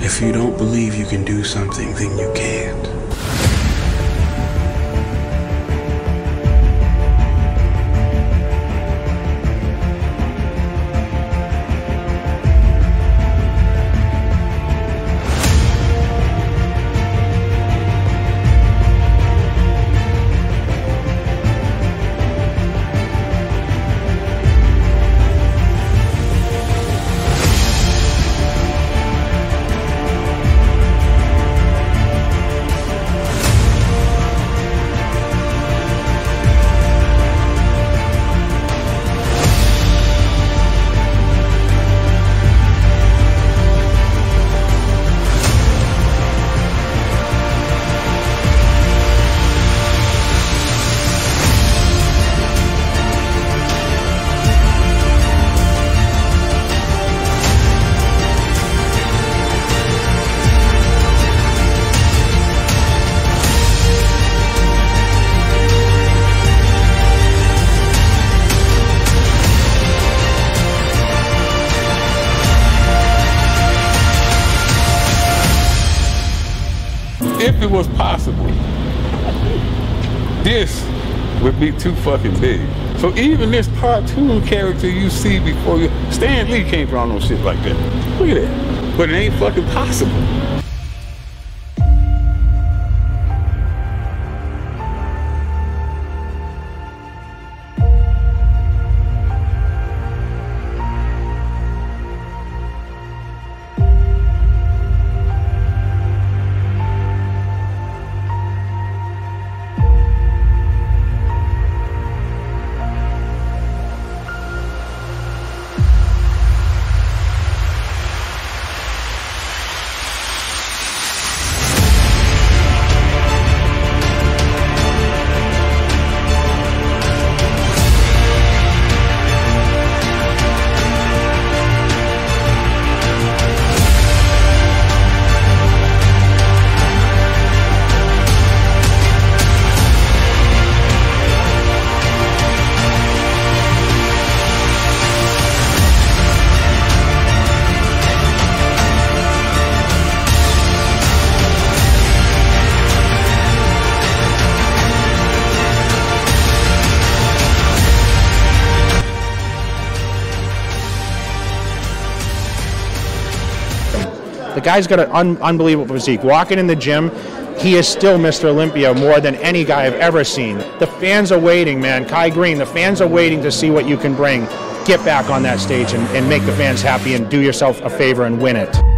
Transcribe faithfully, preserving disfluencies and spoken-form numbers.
If you don't believe you can do something, then you can't. If it was possible, this would be too fucking big. So even this cartoon character you see before you, Stan Lee can't draw no shit like that. Look at that. But it ain't fucking possible. The guy's got an un unbelievable physique. Walking in the gym, he is still Mister Olympia more than any guy I've ever seen. The fans are waiting, man. Kai Greene, the fans are waiting to see what you can bring. Get back on that stage and, and make the fans happy and do yourself a favor and win it.